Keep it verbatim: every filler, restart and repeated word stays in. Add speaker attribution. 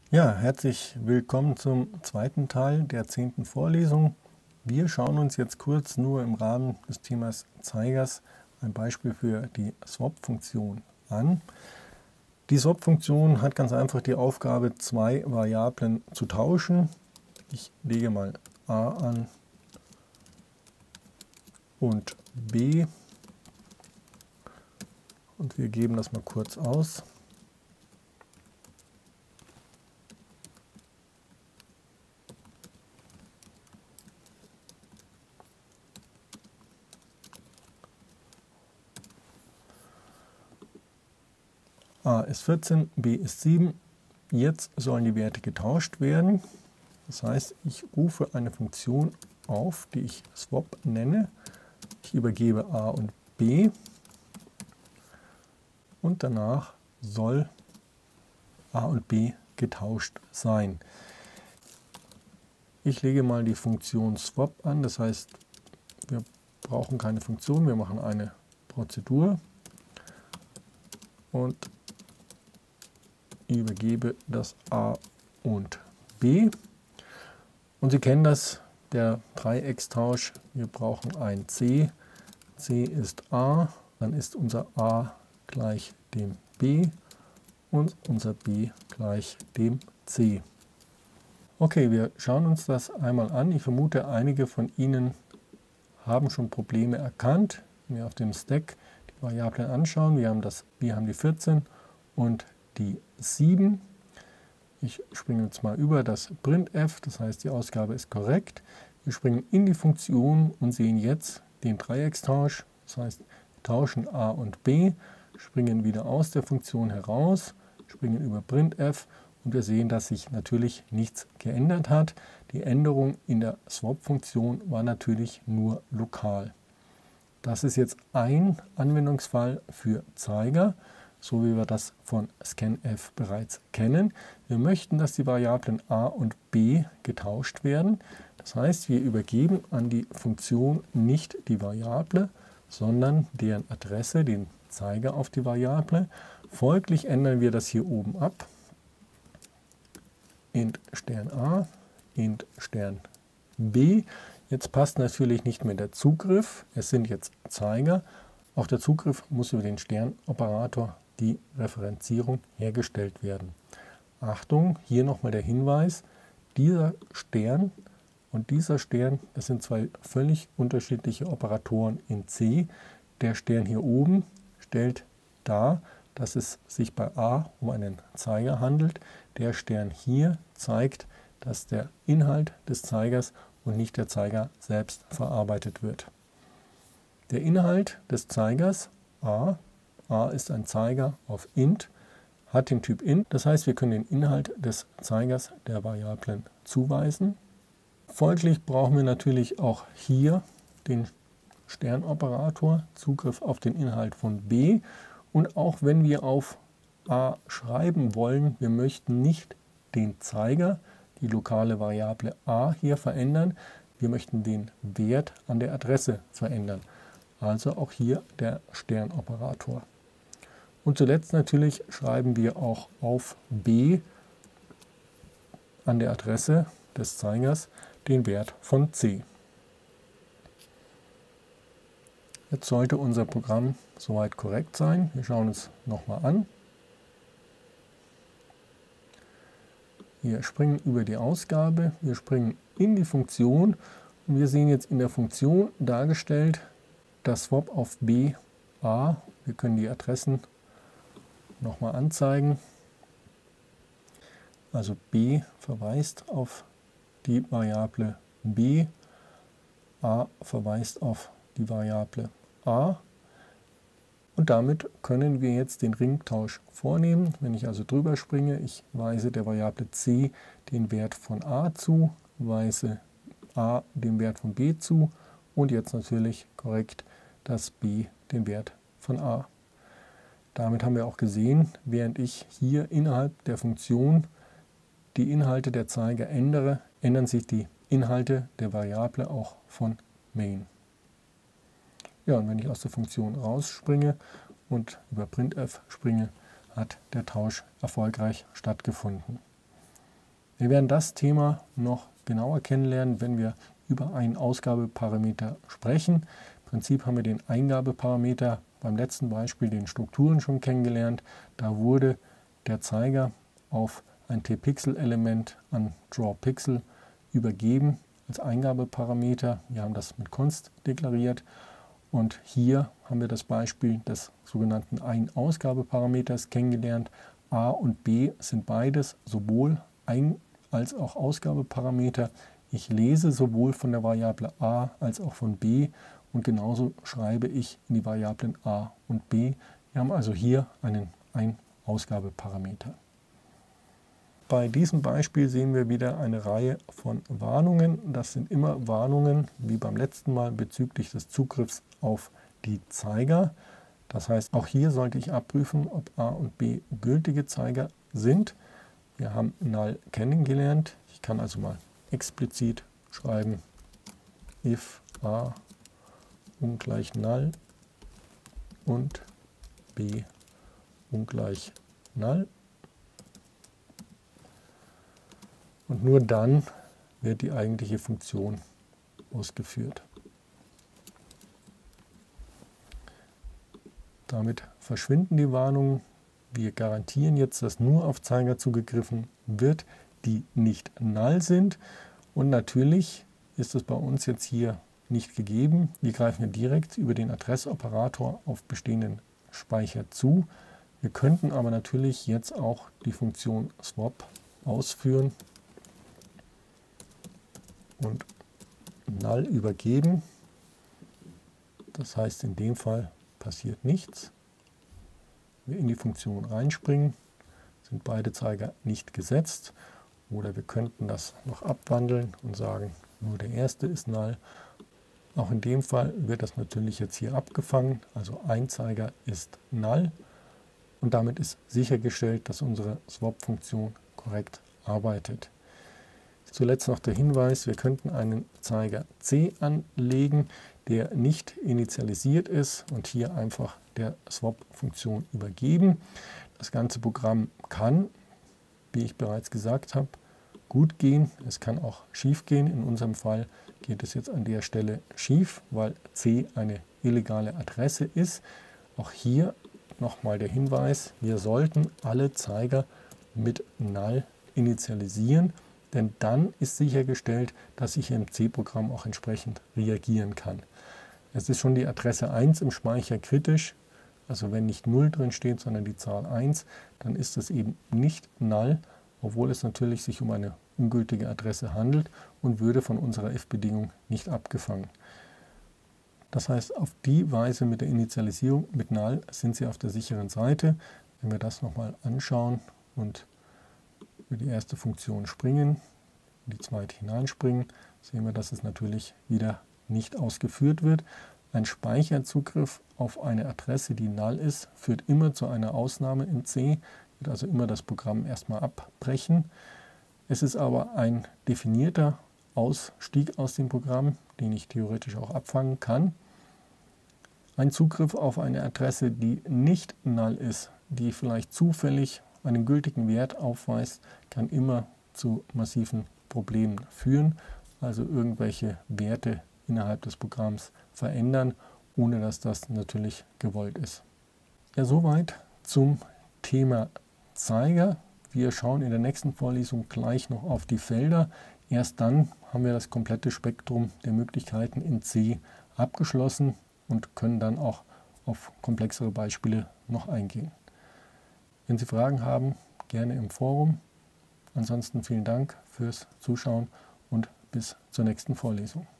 Speaker 1: Ja, herzlich willkommen zum zweiten Teil der zehnten Vorlesung. Wir schauen uns jetzt kurz nur im Rahmen des Themas Zeigers ein Beispiel für die Swap-Funktion an. Die Swap-Funktion hat ganz einfach die Aufgabe, zwei Variablen zu tauschen. Ich lege mal a an und b und wir geben das mal kurz aus. A ist vierzehn, b ist sieben. Jetzt sollen die Werte getauscht werden. Das heißt, ich rufe eine Funktion auf, die ich Swap nenne. Ich übergebe a und b und danach soll a und b getauscht sein. Ich lege mal die Funktion Swap an, das heißt, wir brauchen keine Funktion, wir machen eine Prozedur und übergebe das a und b. Und Sie kennen das, der Dreieckstausch, wir brauchen ein c, c ist a, dann ist unser a gleich dem b und unser b gleich dem c. Okay, wir schauen uns das einmal an. Ich vermute, einige von Ihnen haben schon Probleme erkannt. Wenn wir auf dem Stack die Variablen anschauen, wir haben, das, wir haben die vierzehn und die sieben. Ich springe jetzt mal über das printf, das heißt, die Ausgabe ist korrekt. Wir springen in die Funktion und sehen jetzt den Dreieckstausch. Das heißt, wir tauschen a und b, springen wieder aus der Funktion heraus, springen über printf und wir sehen, dass sich natürlich nichts geändert hat. Die Änderung in der Swap-Funktion war natürlich nur lokal. Das ist jetzt ein Anwendungsfall für Zeiger, so wie wir das von scanf bereits kennen. Wir möchten, dass die Variablen a und b getauscht werden. Das heißt, wir übergeben an die Funktion nicht die Variable, sondern deren Adresse, den Zeiger auf die Variable. Folglich ändern wir das hier oben ab. Int Stern a, int Stern b. Jetzt passt natürlich nicht mehr der Zugriff. Es sind jetzt Zeiger. Auch der Zugriff muss über den Sternoperator, die Referenzierung, hergestellt werden. Achtung, hier nochmal der Hinweis, dieser Stern und dieser Stern, das sind zwei völlig unterschiedliche Operatoren in C. Der Stern hier oben stellt dar, dass es sich bei A um einen Zeiger handelt. Der Stern hier zeigt, dass der Inhalt des Zeigers und nicht der Zeiger selbst verarbeitet wird. Der Inhalt des Zeigers a, a ist ein Zeiger auf int, hat den Typ int, das heißt, wir können den Inhalt des Zeigers der Variablen zuweisen. Folglich brauchen wir natürlich auch hier den Sternoperator, Zugriff auf den Inhalt von b. Und auch wenn wir auf a schreiben wollen, wir möchten nicht den Zeiger, die lokale Variable a hier verändern, wir möchten den Wert an der Adresse verändern. Also auch hier der Sternoperator. Und zuletzt natürlich schreiben wir auch auf b an der Adresse des Zeigers den Wert von c. Jetzt sollte unser Programm soweit korrekt sein. Wir schauen es nochmal an. Wir springen über die Ausgabe, wir springen in die Funktion und wir sehen jetzt in der Funktion dargestellt das Swap auf b, a. Wir können die Adressen nochmal anzeigen. Also b verweist auf die Variable b, a verweist auf die Variable a. Und damit können wir jetzt den Ringtausch vornehmen. Wenn ich also drüber springe, ich weise der Variable c den Wert von a zu, weise a den Wert von b zu und jetzt natürlich korrekt das b den Wert von a. Damit haben wir auch gesehen, während ich hier innerhalb der Funktion die Inhalte der Zeiger ändere, ändern sich die Inhalte der Variable auch von main. Ja, und wenn ich aus der Funktion rausspringe und über printf springe, hat der Tausch erfolgreich stattgefunden. Wir werden das Thema noch genauer kennenlernen, wenn wir über einen Ausgabeparameter sprechen. Im Prinzip haben wir den Eingabeparameter beim letzten Beispiel, den Strukturen, schon kennengelernt. Da wurde der Zeiger auf ein T-Pixel-Element an drawPixel übergeben als Eingabeparameter. Wir haben das mit const deklariert. Und hier haben wir das Beispiel des sogenannten Ein-Ausgabeparameters kennengelernt. A und B sind beides sowohl Ein- als auch Ausgabeparameter. Ich lese sowohl von der Variable a als auch von b und genauso schreibe ich in die Variablen a und b. Wir haben also hier einen Ein-Ausgabeparameter. Bei diesem Beispiel sehen wir wieder eine Reihe von Warnungen. Das sind immer Warnungen, wie beim letzten Mal, bezüglich des Zugriffs auf die Zeiger. Das heißt, auch hier sollte ich abprüfen, ob a und b gültige Zeiger sind. Wir haben null kennengelernt. Ich kann also mal explizit schreiben, if a ungleich null und b ungleich null. Und nur dann wird die eigentliche Funktion ausgeführt. Damit verschwinden die Warnungen. Wir garantieren jetzt, dass nur auf Zeiger zugegriffen wird, die nicht null sind. Und natürlich ist es bei uns jetzt hier nicht gegeben. Wir greifen ja direkt über den Adressoperator auf bestehenden Speicher zu. Wir könnten aber natürlich jetzt auch die Funktion swap ausführen und null übergeben. Das heißt, in dem Fall passiert nichts. Wir in die Funktion reinspringen, sind beide Zeiger nicht gesetzt. Oder wir könnten das noch abwandeln und sagen, nur der erste ist null. Auch in dem Fall wird das natürlich jetzt hier abgefangen. Also ein Zeiger ist null. Und damit ist sichergestellt, dass unsere Swap-Funktion korrekt arbeitet. Zuletzt noch der Hinweis, wir könnten einen Zeiger C anlegen, der nicht initialisiert ist und hier einfach der Swap-Funktion übergeben. Das ganze Programm kann, wie ich bereits gesagt habe, gut gehen. Es kann auch schief gehen. In unserem Fall geht es jetzt an der Stelle schief, weil C eine illegale Adresse ist. Auch hier nochmal der Hinweis, wir sollten alle Zeiger mit null initialisieren, denn dann ist sichergestellt, dass ich im C-Programm auch entsprechend reagieren kann. Es ist schon die Adresse eins im Speicher kritisch, also wenn nicht null drin steht, sondern die Zahl eins, dann ist es eben nicht null, obwohl es natürlich sich um eine ungültige Adresse handelt und würde von unserer if-Bedingung nicht abgefangen. Das heißt, auf die Weise mit der Initialisierung mit null sind Sie auf der sicheren Seite. Wenn wir das nochmal anschauen und über die erste Funktion springen, in die zweite hineinspringen, sehen wir, dass es natürlich wieder nicht ausgeführt wird. Ein Speicherzugriff auf eine Adresse, die null ist, führt immer zu einer Ausnahme in C, wird also immer das Programm erstmal abbrechen. Es ist aber ein definierter Ausstieg aus dem Programm, den ich theoretisch auch abfangen kann. Ein Zugriff auf eine Adresse, die nicht null ist, die vielleicht zufällig einen gültigen Wert aufweist, kann immer zu massiven Problemen führen, also irgendwelche Werte innerhalb des Programms verändern, ohne dass das natürlich gewollt ist. Ja, soweit zum Thema Zeiger. Wir schauen in der nächsten Vorlesung gleich noch auf die Felder. Erst dann haben wir das komplette Spektrum der Möglichkeiten in C abgeschlossen und können dann auch auf komplexere Beispiele noch eingehen. Wenn Sie Fragen haben, gerne im Forum. Ansonsten vielen Dank fürs Zuschauen und bis zur nächsten Vorlesung.